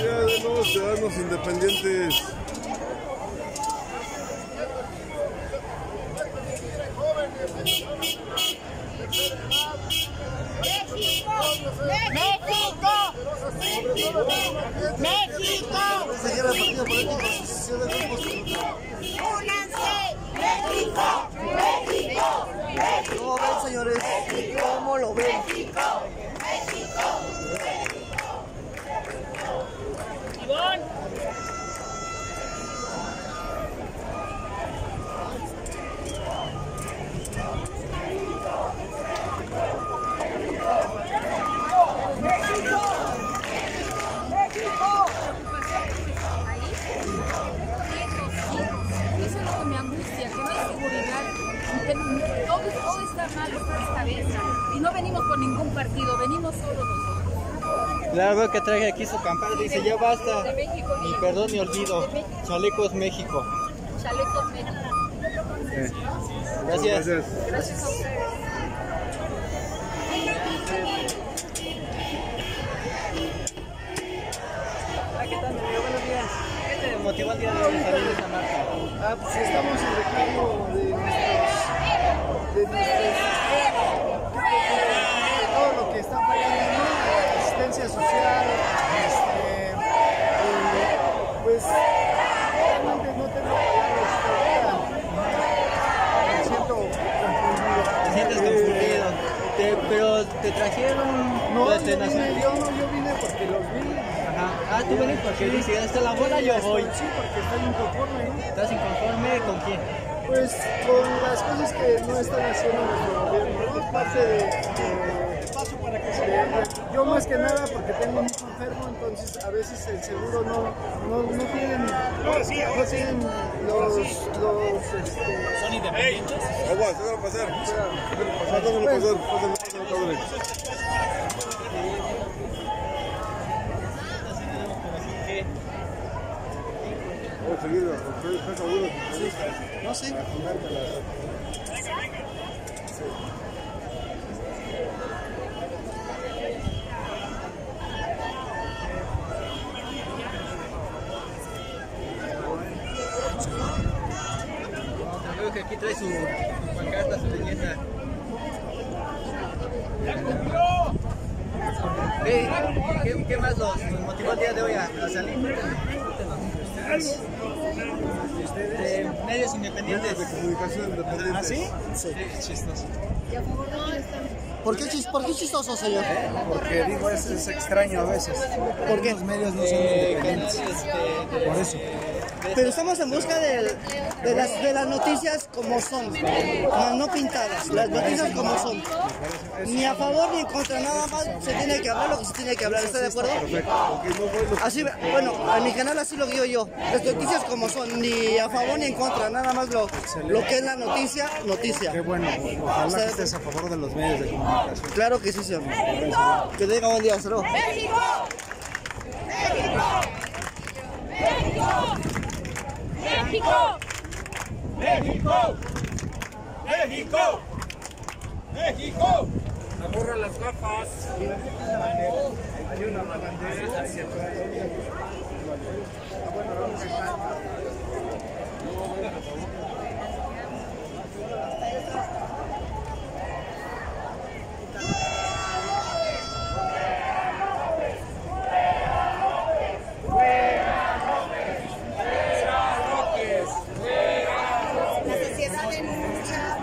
mayoría de los ciudadanos independientes. ¡México! ¡Únanse! ¡México! ¡México! ¿Cómo ven, señores? ¿Cómo lo ven? ¡Ivón! Eso es lo que me angustia, que no hay seguridad, todo está mal en esta cabeza y no venimos con ningún partido, venimos solo nosotros. Claro, veo que trae aquí su campana, dice ya basta, De México, ni perdón ni olvido, Chalecos México. Chalecos México. Gracias. Gracias a ustedes. Hola, ¿qué tal, amigo? Buenos días. ¿Qué te motivó el día de hoy a salir de esa marcha? Pues estamos en reclamo de todo lo que está fallando, ¿no? Asistencia social, pues realmente no tengo palabras, me siento confundido. ¿Te sientes confundido? Pero te trajeron... No, pues, yo vine porque los vi. Ajá. Ah, tú vienes porque dice, ya está la bola, yo voy. Sí, porque estoy inconforme, ¿no? ¿Estás inconforme con quién? Pues con las cosas que no están haciendo nuestro gobierno, ¿no? Parte yo más que nada porque tengo un hijo enfermo, entonces a veces el seguro no tienen los ¿Son independientes? Aguas, déjalo pasar. Déjalo pasar. no sé. Veo que aquí trae su pancarta, su leyenda. ¿Qué más los motivó el día de hoy a salir? De medios independientes. De comunicación independiente. ¿Ah, sí? Sí. Chistoso. ¿Por qué chistoso, señor? Porque digo, es extraño a veces. ¿Por qué? Los medios no son independientes. Por eso. Pero estamos en busca de las noticias como son, no pintadas, las noticias como son. Ni a favor ni en contra, nada más se tiene que hablar lo que se tiene que hablar, ¿está de acuerdo? Así, bueno, a mi canal así lo digo yo, las noticias como son, ni a favor ni en contra, nada más lo que es la noticia. Qué bueno, ojalá que estés a favor de los medios de comunicación. Claro que sí, señor. Que tenga buen día, hasta luego. ¡México! ¡México! ¡México! ¡México! ¡México! ¡México! Aburran las gafas. Hay una bandera hacia atrás. La sociedad denuncia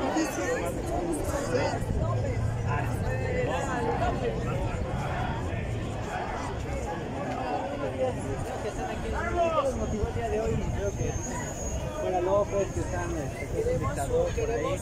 Que están aquí. ¿Qué los motivó el día de hoy? Creo que fuera López, que están que es un dictador por ahí.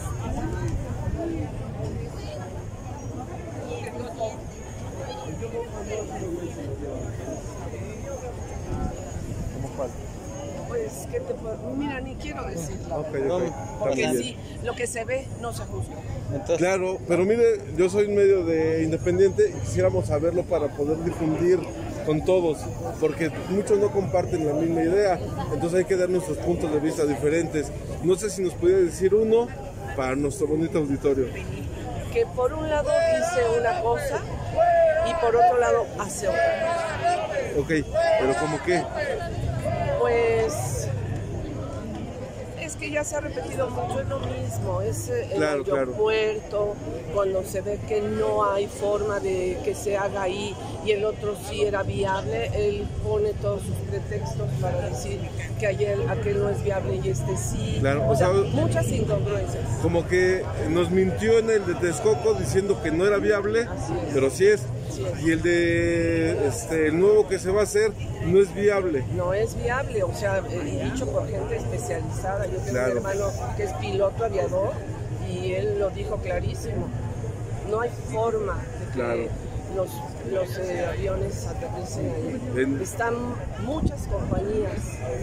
¿Cómo cuál? Pues, ¿qué te puedo? Mira, ni quiero decirlo. Ok. Porque También. sí, lo que se ve no se juzga. Entonces, Claro, pero mire, yo soy medio de independiente y quisiéramos saberlo para poder difundir con todos, porque muchos no comparten la misma idea, entonces hay que dar nuestros puntos de vista diferentes. No sé si nos pudiera decir uno para nuestro bonito auditorio. Que por un lado dice una cosa y por otro lado hace otra cosa. Ok, pero ¿cómo qué? Pues es que ya se ha repetido mucho, es lo mismo, es el Claro, claro. aeropuerto, cuando se ve que no hay forma de que se haga ahí y el otro sí era viable, él pone todos sus pretextos para decir que aquel no es viable y este sí. Claro, o sea, o sea, muchas incongruencias. Como que nos mintió en el de Texcoco diciendo que no era viable, pero sí es. Y el de el nuevo que se va a hacer no es viable. No es viable, o sea, dicho por gente especializada. Yo tengo Claro. un hermano que es piloto aviador y él lo dijo clarísimo. No hay forma de que Claro. los aviones aterricen ahí. Están muchas compañías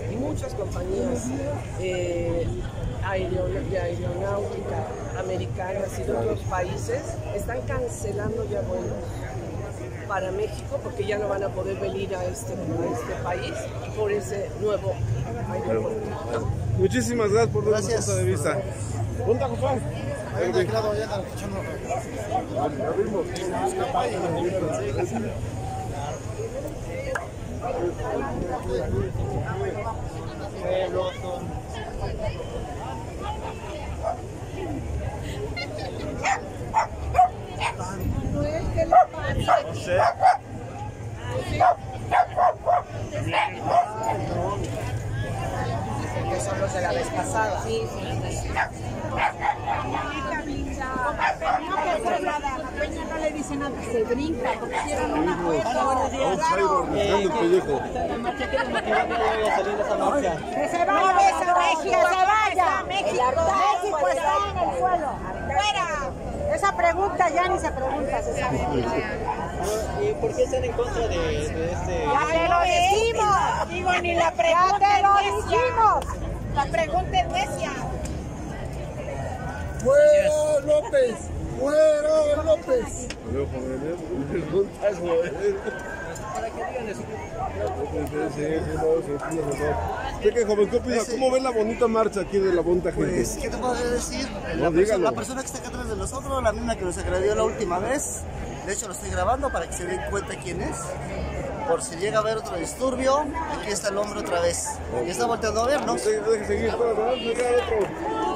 de aeronáutica americanas y de otros países están cancelando ya vuelos para México porque ya no van a poder venir a este país por ese nuevo aeropuerto. Muchísimas gracias por dar tu punto de vista. ¿Punta, Juan? Que son los de la vez pasada. La peña no le dice nada, se brinca, porque hicieron un acuerdo. El pellejo. Que se vaya a México, que se vaya. México está en el suelo. Fuera. Esa pregunta ya ni se pregunta, se sabe. ¿Y por qué están en contra de este? Ya te lo decimos. Digo, ni la pregunta ya te lo dijimos. La pregunta es necia. ¡Fuera López! ¡Fuera López! Para que digan eso. Joven, ¿qué opina? ¿Cómo ven la bonita marcha aquí de la bonita gente? Pues, ¿qué te podría decir? No, dígalo. La persona que está acá atrás de nosotros, la misma que nos agredió la última vez. De hecho, lo estoy grabando para que se den cuenta quién es. Por si llega a haber otro disturbio, aquí está el hombre otra vez. Y está volteando a ver, ¿no? Deje seguir, espera, ¿verdad? Llega otro.